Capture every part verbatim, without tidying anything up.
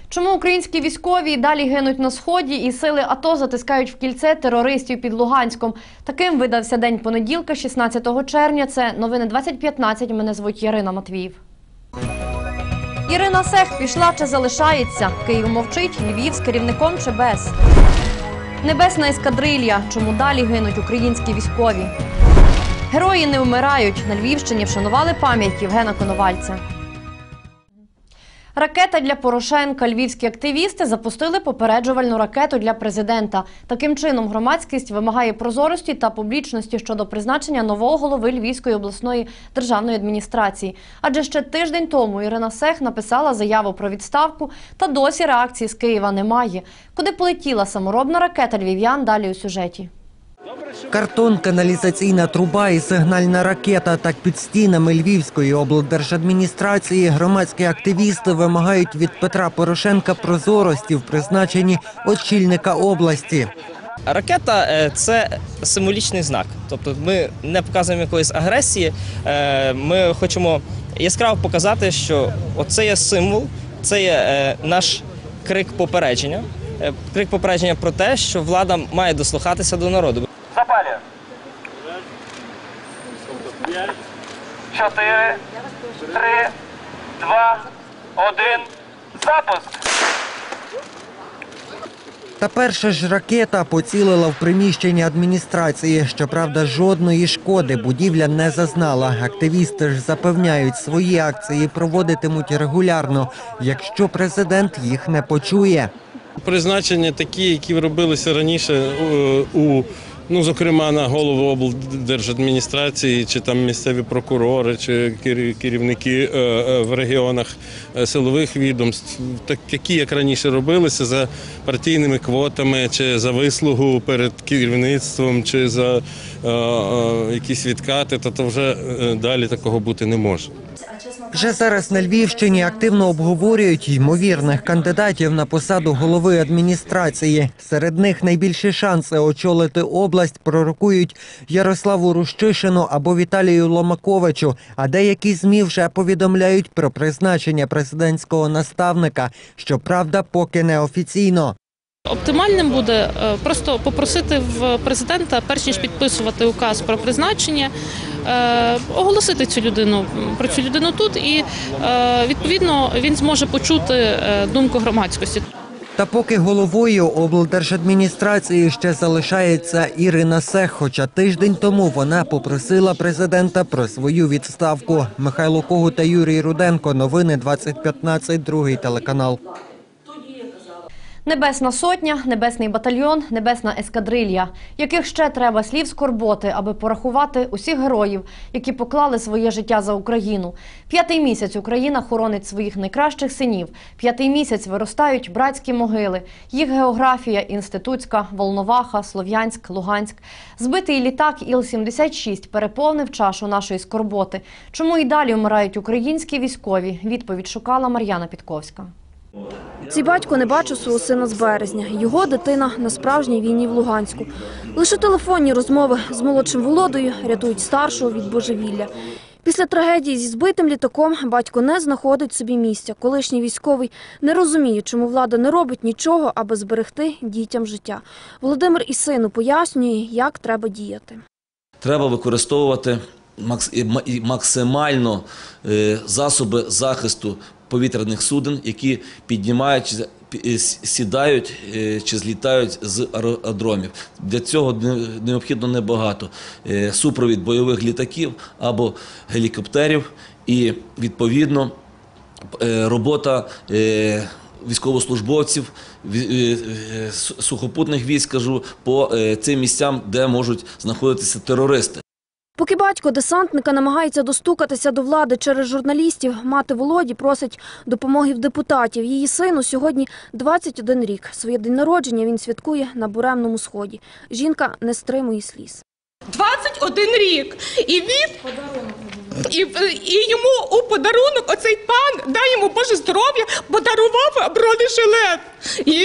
Чому українські військові далі гинуть на Сході і сили АТО затискають в кільце терористів під Луганськом? Таким видався день понеділка, шістнадцятого червня. Це новини двадцять п'ятнадцять. Мене звуть Ярина Матвіїв. Ірина Сех пішла чи залишається? Київ мовчить, Львів з керівником чи без? Небесна ескадрилья. Чому далі гинуть українські військові? Герої не вмирають. На Львівщині вшанували пам'ять Євгена Коновальця. Ракета для Порошенка. Львівські активісти запустили попереджувальну ракету для президента. Таким чином громадськість вимагає прозорості та публічності щодо призначення нового голови Львівської обласної державної адміністрації. Адже ще тиждень тому Ірина Сех написала заяву про відставку, та досі реакції з Києва немає. Куди полетіла саморобна ракета львів'ян, далі у сюжеті. Картон, каналізаційна труба і сигнальна ракета. Так під стінами Львівської облдержадміністрації громадські активісти вимагають від Петра Порошенка прозорості в призначенні очільника області. Ракета – це символічний знак. Тобто ми не показуємо якоїсь агресії, ми хочемо яскраво показати, що оце є символ, це є наш крик попередження. Крик попередження про те, що влада має дослухатися до народу. Запалює. Чотири, три, два, один. Запуск. Та перша ж ракета поцілила в приміщення адміністрації. Щоправда, жодної шкоди будівля не зазнала. Активісти ж запевняють, свої акції проводитимуть регулярно, якщо президент їх не почує. Призначення такі, які робилися раніше у Ну, зокрема, на голову облдержадміністрації, чи там місцеві прокурори, чи керівники в регіонах силових відомств, такі, як раніше робилися, за партійними квотами, чи за вислугу перед керівництвом, чи за якісь відкати, то, то вже далі такого бути не може. Вже зараз на Львівщині активно обговорюють ймовірних кандидатів на посаду голови адміністрації. Серед них найбільші шанси очолити область пророкують Ярославу Рущишину або Віталію Ломаковичу, а деякі ЗМІ вже повідомляють про призначення президентського наставника, щоправда, поки не офіційно. Оптимальним буде просто попросити в президента, перш ніж підписувати указ про призначення, оголосити цю людину, про цю людину тут, і відповідно він зможе почути думку громадськості. Та поки головою облдержадміністрації ще залишається Ірина Сех, хоча тиждень тому вона попросила президента про свою відставку. Михайло Когут та Юрій Руденко. Новини двадцять п'ятнадцять, другий телеканал. Небесна сотня, небесний батальйон, небесна ескадрилья. Яких ще треба слів скорботи, аби порахувати усіх героїв, які поклали своє життя за Україну. П'ятий місяць Україна хоронить своїх найкращих синів. П'ятий місяць виростають братські могили. Їх географія – Інститутська, Волноваха, Слов'янськ, Луганськ. Збитий літак Іл сімдесят шість переповнив чашу нашої скорботи. Чому і далі вмирають українські військові? Відповідь шукала Мар'яна Підковська. Цей батько не бачив свого сина з березня. Його дитина на справжній війні в Луганську. Лише телефонні розмови з молодшим Володою рятують старшого від божевілля. Після трагедії зі збитим літаком батько не знаходить собі місця. Колишній військовий не розуміє, чому влада не робить нічого, аби зберегти дітям життя. Володимир і сину пояснює, як треба діяти. Треба використовувати максимально засоби захисту повітряних суден, які піднімають, сідають чи злітають з аеродромів. Для цього необхідно небагато. Супровід бойових літаків або гелікоптерів і, відповідно, робота військовослужбовців, сухопутних військ, кажу, по цим місцям, де можуть знаходитися терористи. Поки батько десантника намагається достукатися до влади через журналістів, мати Володі просить допомоги в депутатів. Її сину сьогодні двадцять один рік. Своє день народження він святкує на Буремному Сході. Жінка не стримує сліз. двадцять один рік. І він, і, і йому у подарунок оцей пан, дай йому Боже здоров'я, подарував бронежилет. І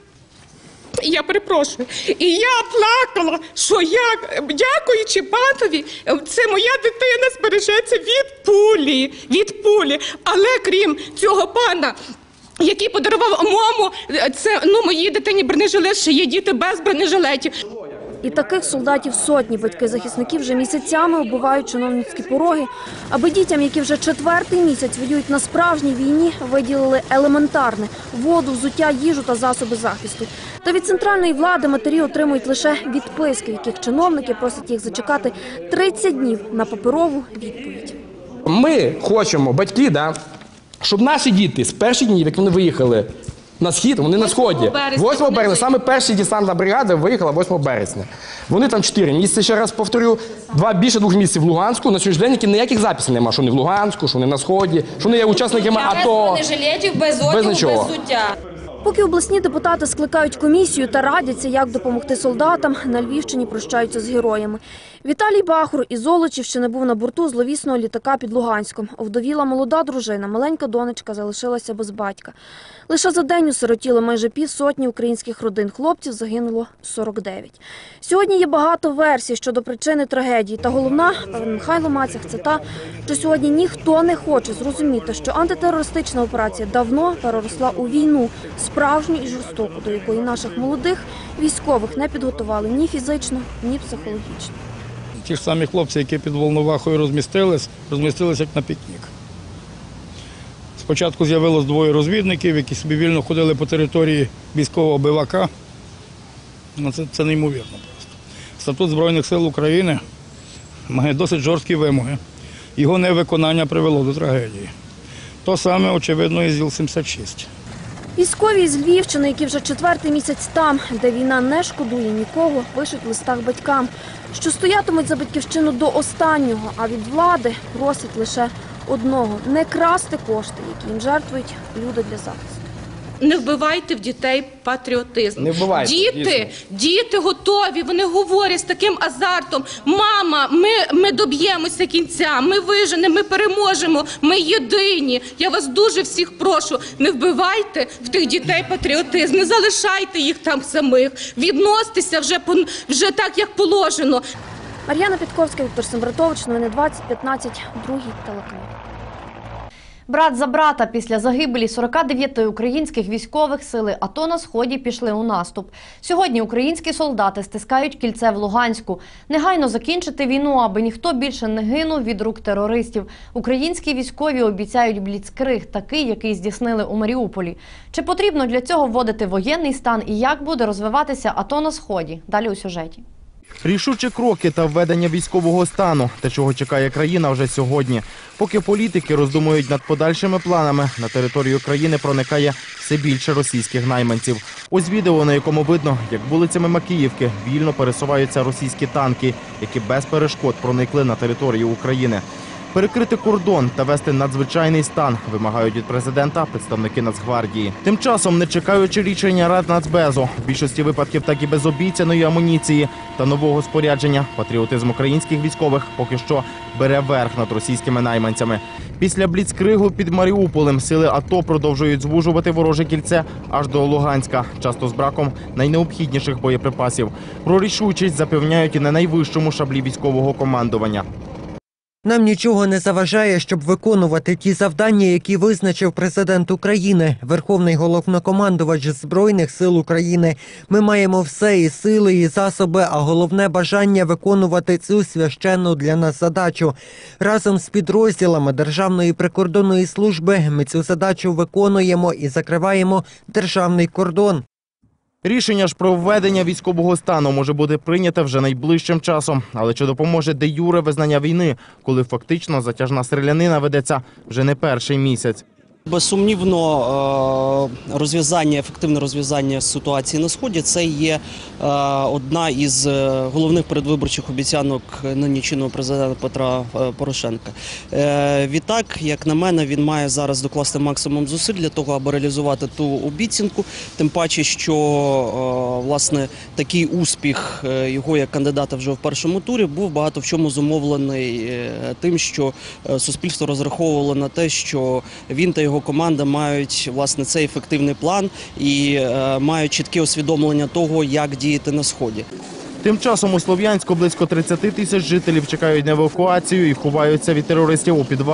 я перепрошую. І я плакала, що я, дякуючи панові, це моя дитина збережеться від пулі, від пулі. Але крім цього пана, який подарував моєму, це, ну, моїй дитині бронежилет, ще є діти без бронежилетів. І таких солдатів сотні. Батьки захисників вже місяцями оббивають чиновницькі пороги, аби дітям, які вже четвертий місяць воюють на справжній війні, виділили елементарне – воду, взуття, їжу та засоби захисту. Та від центральної влади матері отримують лише відписки, в яких чиновники просять їх зачекати тридцять днів на паперову відповідь. Ми хочемо, батьки, да, щоб наші діти з перших днів, як вони виїхали на схід, вони на сході. восьмого березня, саме перша десантна бригада виїхала восьмого березня. Вони там чотири місяці, ще раз повторю, два, більше двох місяців в Луганську. На сьогоднішній день ніяких записів немає, що вони в Луганську, що вони на сході, що вони є учасниками АТО. Без бронежилетів, без одягу, без взуття. Поки обласні депутати скликають комісію та радяться, як допомогти солдатам, на Львівщині прощаються з героями. Віталій Бахур із Золочівщини був на борту зловісного літака під Луганськом. Овдовіла молода дружина, маленька донечка залишилася без батька. Лише за день осиротіли майже півсотні українських родин. Хлопців загинуло сорок дев'ять. Сьогодні є багато версій щодо причини трагедії. Та головна, певен Михайло Мацях, це та, що сьогодні ніхто не хоче зрозуміти, що антитерористична операція давно переросла у війну, справжню і жорстоку, до якої наших молодих військових не підготували ні фізично, ні психологічно. Ті ж самі хлопці, які під Волновахою розмістились, розмістились як на пікнік. Спочатку з'явилось двоє розвідників, які собі вільно ходили по території військового бивака. Ну, це, це неймовірно просто. Статут Збройних сил України має досить жорсткі вимоги. Його невиконання привело до трагедії. То саме, очевидно, і з Іл сімдесят шість. Військові з Львівщини, які вже четвертий місяць там, де війна не шкодує нікого, пишуть в листах батькам, що стоятимуть за батьківщину до останнього, а від влади просять лише одного – не красти кошти, які їм жертвують люди для захисту. Не вбивайте в дітей патріотизм. Не вбивайте, діти, дійсно. діти готові, вони говорять з таким азартом: мама, ми, ми доб'ємося кінця, ми виженемо, ми переможемо, ми єдині. Я вас дуже всіх прошу, не вбивайте в тих дітей патріотизм, не залишайте їх там самих, відносьтеся вже, вже так, як положено. Мар'яна Підковська, Віктор Сембратович, новини двадцять п'ятнадцять, другий телеканал. Брат за брата після загибелі сорока дев'яти українських військових сили АТО на Сході пішли у наступ. Сьогодні українські солдати стискають кільце в Луганську. Негайно закінчити війну, аби ніхто більше не гинув від рук терористів. Українські військові обіцяють бліцкриг, такий, який здійснили у Маріуполі. Чи потрібно для цього вводити воєнний стан і як буде розвиватися АТО на Сході? Далі у сюжеті. Рішучі кроки та введення військового стану, те, чого чекає країна вже сьогодні. Поки політики роздумують над подальшими планами, на територію країни проникає все більше російських найманців. Ось відео, на якому видно, як вулицями Макіївки вільно пересуваються російські танки, які без перешкод проникли на територію України. Перекрити кордон та вести надзвичайний стан вимагають від президента представники Нацгвардії. Тим часом, не чекаючи рішення Рад Нацбезу, в більшості випадків так і без обіцяної амуніції та нового спорядження, патріотизм українських військових поки що бере верх над російськими найманцями. Після бліцкригу під Маріуполем сили АТО продовжують звужувати вороже кільце аж до Луганська, часто з браком найнеобхідніших боєприпасів. Про рішучість запевняють і на найвищому шаблі військового командування. Нам нічого не заважає, щоб виконувати ті завдання, які визначив президент України, Верховний головнокомандувач Збройних сил України. Ми маємо все – і сили, і засоби, а головне – бажання виконувати цю священну для нас задачу. Разом з підрозділами Державної прикордонної служби ми цю задачу виконуємо і закриваємо державний кордон. Рішення ж про введення військового стану може бути прийняте вже найближчим часом. Але чи допоможе де-юре визнання війни, коли фактично затяжна стрілянина ведеться вже не перший місяць? Безсумнівно, розв'язання, ефективне розв'язання ситуації на Сході – це є одна із головних передвиборчих обіцянок нині чинного президента Петра Порошенка. Відтак, як на мене, він має зараз докласти максимум зусиль для того, аби реалізувати ту обіцянку, тим паче, що, власне, такий успіх його як кандидата вже в першому турі був багато в чому зумовлений тим, що суспільство розраховувало на те, що він та його Його команда мають, власне, цей ефективний план і е, мають чітке усвідомлення того, як діяти на Сході. Тим часом у Слов'янську близько тридцяти тисяч жителів чекають на евакуацію і ховаються від терористів у підвалах.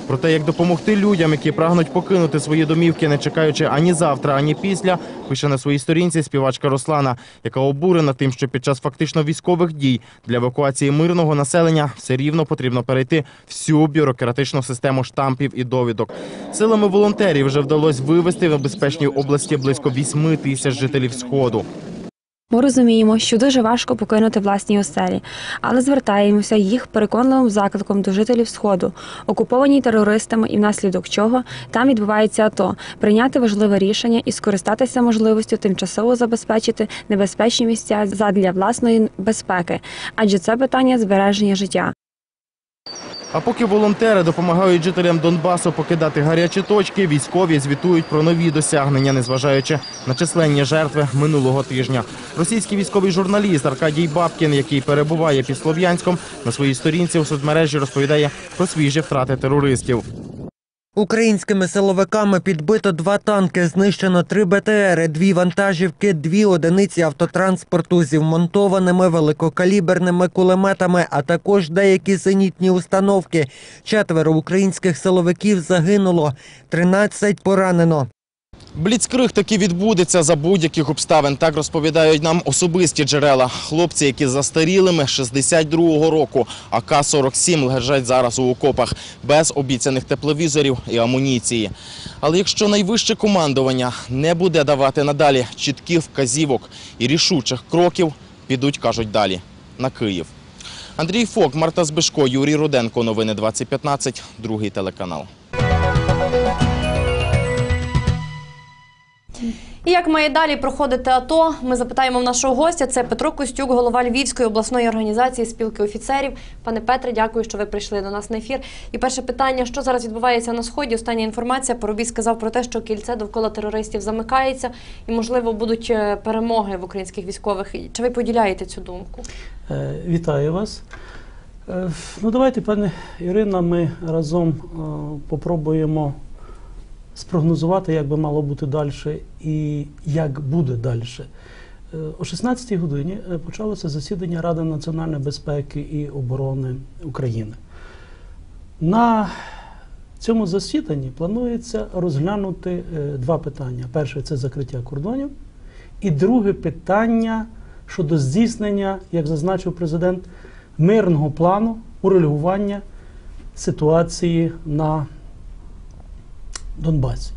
Про те, як допомогти людям, які прагнуть покинути свої домівки, не чекаючи ані завтра, ані після, пише на своїй сторінці співачка Руслана, яка обурена тим, що під час фактично військових дій для евакуації мирного населення все рівно потрібно перейти всю бюрократичну систему штампів і довідок. Силами волонтерів вже вдалося вивезти в безпечній області близько вісьми тисяч жителів Сходу. Ми розуміємо, що дуже важко покинути власні оселі, але звертаємося їх переконливим закликом до жителів Сходу, окуповані терористами і внаслідок чого там відбувається АТО, прийняти важливе рішення і скористатися можливістю тимчасово забезпечити небезпечні місця задля власної безпеки, адже це питання збереження життя. А поки волонтери допомагають жителям Донбасу покидати гарячі точки, військові звітують про нові досягнення, незважаючи на численні жертви минулого тижня. Російський військовий журналіст Аркадій Бабкін, який перебуває під Слов'янськом, на своїй сторінці у соцмережі розповідає про свіжі втрати терористів. Українськими силовиками підбито два танки, знищено три Б Т Ери, дві вантажівки, дві одиниці автотранспорту зі вмонтованими великокаліберними кулеметами, а також деякі зенітні установки. Четверо українських силовиків загинуло, тринадцять поранено. Бліцкриг таки відбудеться за будь-яких обставин, так розповідають нам особисті джерела. Хлопці, які застарілими шістдесят другого року, А К сорок сім лежать зараз у окопах, без обіцяних тепловізорів і амуніції. Але якщо найвище командування не буде давати надалі чітких вказівок і рішучих кроків, підуть, кажуть, далі, на Київ. Андрій Фок, Марта Збишко, Юрій Руденко. Новини двадцять п'ятнадцять, другий телеканал. І як має далі проходити АТО, ми запитаємо в нашого гостя. Це Петро Костюк, голова Львівської обласної організації спілки офіцерів. Пане Петре, дякую, що ви прийшли до нас на ефір. І перше питання, що зараз відбувається на Сході? Остання інформація, Парубій сказав про те, що кільце довкола терористів замикається і, можливо, будуть перемоги в українських військових. Чи ви поділяєте цю думку? Вітаю вас. Ну, давайте, пане Ірина, ми разом попробуємо спрогнозувати, як би мало бути далі і як буде далі. О шістнадцятій годині почалося засідання Ради національної безпеки і оборони України. На цьому засіданні планується розглянути два питання. Перше – це закриття кордонів. І друге питання щодо здійснення, як зазначив президент, мирного плану урегулювання ситуації на Донбасі.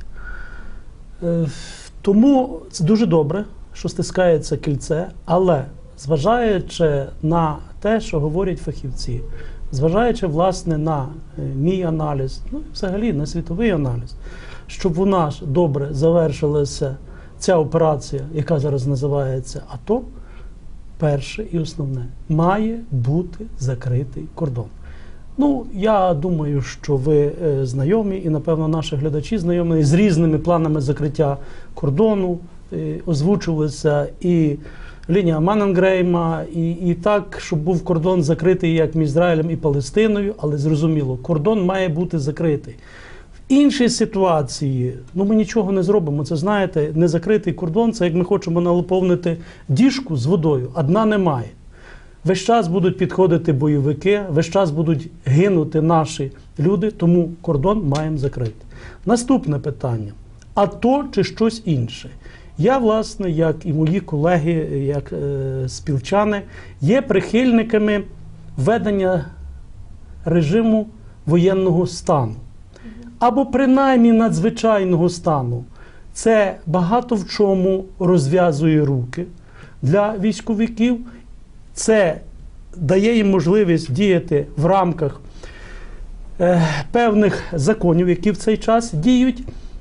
Тому це дуже добре, що стискається кільце, але зважаючи на те, що говорять фахівці, зважаючи, власне, на мій аналіз, ну, взагалі, на світовий аналіз, щоб у нас добре завершилася ця операція, яка зараз називається АТО, перше і основне, має бути закритий кордон. Ну, я думаю, що ви е, знайомі, і, напевно, наші глядачі знайомі з різними планами закриття кордону. Е, озвучувалася і лінія Манненгрейма, і, і так, щоб був кордон закритий як між Ізраїлем і Палестиною, але зрозуміло, кордон має бути закритий. В іншій ситуації, ну, ми нічого не зробимо. Це, знаєте, незакритий кордон – це як ми хочемо наповнити діжку з водою, а дна немає. Весь час будуть підходити бойовики, весь час будуть гинути наші люди, тому кордон маємо закрити. Наступне питання. АТО чи щось інше? Я, власне, як і мої колеги, як е, спілчани, є прихильниками введення режиму воєнного стану. Або принаймні надзвичайного стану. Це багато в чому розв'язує руки для військовиків. Це дає їм можливість діяти в рамках е, певних законів, які в цей час діють.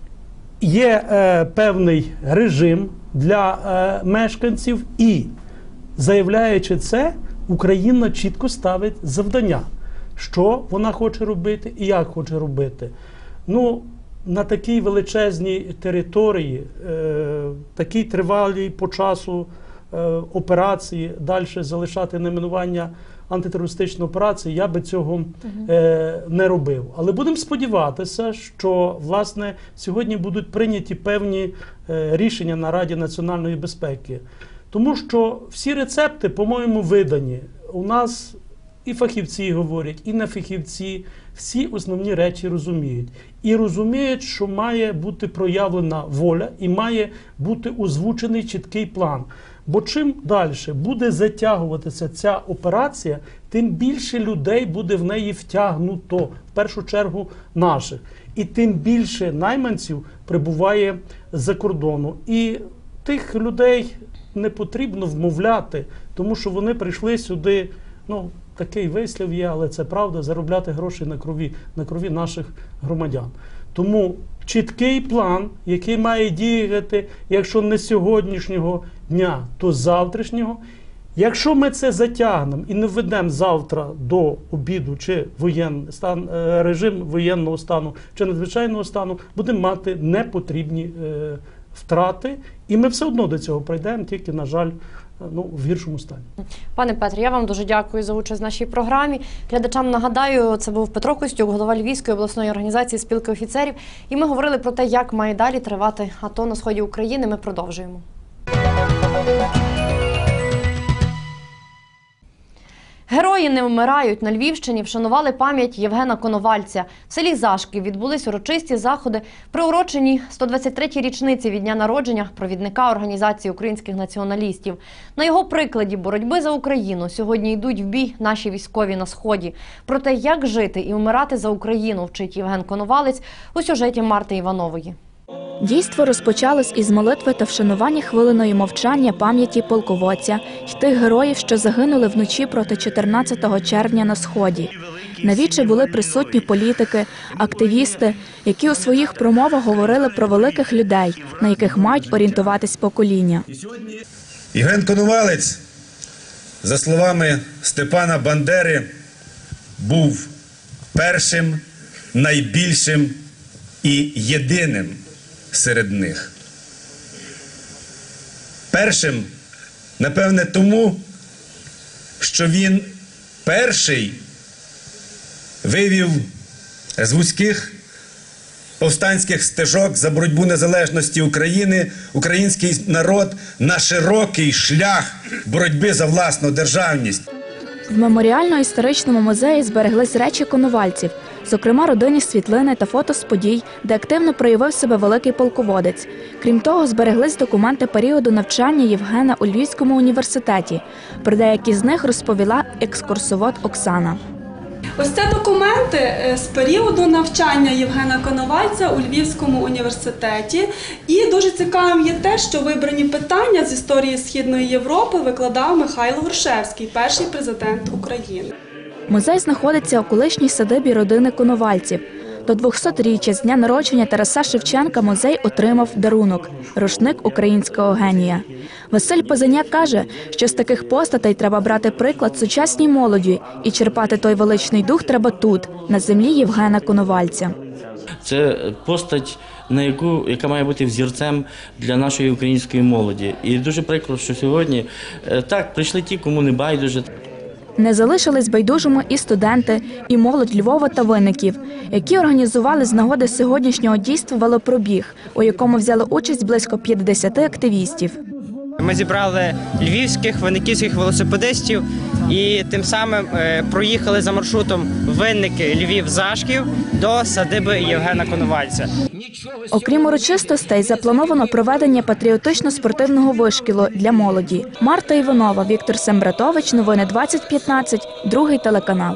Є е, певний режим для е, мешканців і, заявляючи це, Україна чітко ставить завдання, що вона хоче робити і як хоче робити. Ну, на такій величезній території, е, такій тривалій по часу операції, далі залишати найменування антитерористичної операції, я би цього е, не робив. Але будемо сподіватися, що, власне, сьогодні будуть прийняті певні е, рішення на Раді національної безпеки. Тому що всі рецепти, по-моєму, видані. У нас і фахівці говорять, і не фахівці, всі основні речі розуміють. І розуміють, що має бути проявлена воля і має бути озвучений чіткий план. Бо чим далі буде затягуватися ця операція, тим більше людей буде в неї втягнуто, в першу чергу наших. І тим більше найманців прибуває з-за кордону. І тих людей не потрібно вмовляти, тому що вони прийшли сюди, ну, такий вислів є, але це правда, заробляти гроші на крові, на крові наших громадян. Тому чіткий план, який має діяти, якщо не сьогоднішнього дня, то завтрашнього. Якщо ми це затягнемо і не введемо завтра до обіду чи воєнний стан, режим воєнного стану чи надзвичайного стану, будемо мати непотрібні е, втрати, і ми все одно до цього прийдемо, тільки, на жаль, ну, в гіршому стані. Пане Петре, я вам дуже дякую за участь в нашій програмі. Глядачам нагадаю, це був Петро Костюк, голова Львівської обласної організації спілки офіцерів. І ми говорили про те, як має далі тривати АТО на сході України. Ми продовжуємо. Герої не вмирають. На Львівщині вшанували пам'ять Євгена Коновальця. В селі Зашків відбулись урочисті заходи, приурочені сто двадцять третій річниці від дня народження провідника Організації українських націоналістів. На його прикладі боротьби за Україну сьогодні йдуть в бій наші військові на Сході. Про те, як жити і вмирати за Україну, вчить Євген Коновалець у сюжеті Марти Іванової. Дійство розпочалось із молитви та вшанування хвилиною мовчання пам'яті полководця й тих героїв, що загинули вночі проти чотирнадцятого червня на Сході. На вічі були присутні політики, активісти, які у своїх промовах говорили про великих людей, на яких мають орієнтуватись покоління. Євген Коновалець, за словами Степана Бандери, був першим, найбільшим і єдиним серед них. Першим, напевне, тому, що він перший вивів з вузьких повстанських стежок за боротьбу незалежності України український народ на широкий шлях боротьби за власну державність. В меморіально-історичному музеї збереглись речі коновальців, зокрема родинні світлини та фото з подій, де активно проявив себе великий полководець. Крім того, збереглись документи періоду навчання Євгена у Львівському університеті. Про деякі з них розповіла екскурсовод Оксана. Ось це документи з періоду навчання Євгена Коновальця у Львівському університеті. І дуже цікавим є те, що вибрані питання з історії Східної Європи викладав Михайло Грушевський, перший президент України. Музей знаходиться у колишній садибі родини Коновальців. До двохсотріччя з дня народження Тараса Шевченка музей отримав дарунок – рушник українського генія. Василь Позаняк каже, що з таких постатей треба брати приклад сучасній молоді і черпати той величний дух треба тут, на землі Євгена Коновальця. Це постать, на яку, яка має бути взірцем для нашої української молоді. І дуже прикро, що сьогодні, так, прийшли ті, кому не байдуже. Не залишились байдужими і студенти, і молодь Львова та Винників, які організували з нагоди сьогоднішнього дійства велопробіг, у якому взяли участь близько п'ятдесят активістів. Ми зібрали львівських, винниківських велосипедистів і тим самим проїхали за маршрутом Винники, Львів, Зашків до садиби Євгена Коновальця. Окрім урочистостей, заплановано проведення патріотично-спортивного вишкілу для молоді. Марта Іванова, Віктор Сембратович, новини двадцять п'ятнадцять, другий телеканал.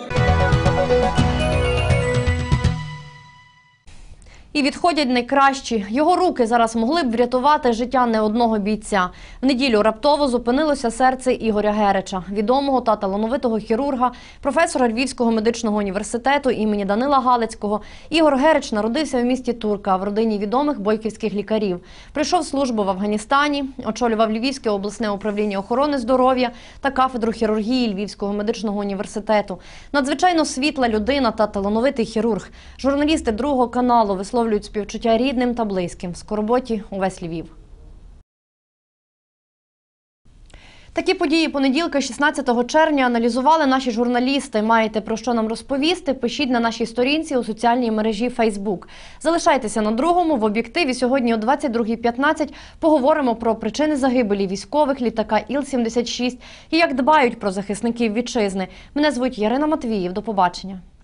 І відходять найкращі. Його руки зараз могли б врятувати життя не одного бійця. В неділю раптово зупинилося серце Ігоря Герича, відомого та талановитого хірурга, професора Львівського медичного університету імені Данила Галицького. Ігор Герич народився в місті Турка в родині відомих бойківських лікарів. Прийшов службу в Афганістані, очолював Львівське обласне управління охорони здоров'я та кафедру хірургії Львівського медичного університету. Надзвичайно світла людина та талановитий хірург. Журналісти Другого каналу висловлюють співчуття рідним та близьким. В скорботі увесь Львів. Такі події понеділка, шістнадцятого червня, аналізували наші журналісти. Маєте про що нам розповісти? Пишіть на нашій сторінці у соціальній мережі Фейсбук. Залишайтеся на Другому. В об'єктиві сьогодні о двадцять другій п'ятнадцять поговоримо про причини загибелі військових літака Іл сімдесят шість і як дбають про захисників вітчизни. Мене звуть Ярина Матвіїв. До побачення.